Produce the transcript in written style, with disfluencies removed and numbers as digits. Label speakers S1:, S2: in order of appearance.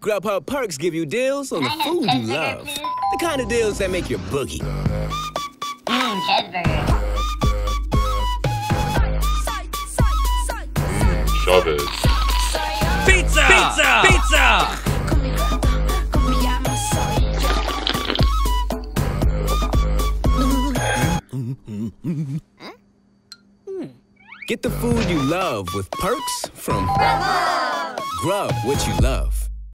S1: Grubhub perks give you deals on the food you love. The kind of deals that make your boogie.
S2: Chezburgers.
S3: Shove it.
S4: Pizza! Pizza! Pizza!
S1: Get the food you love with perks from Grub what you love.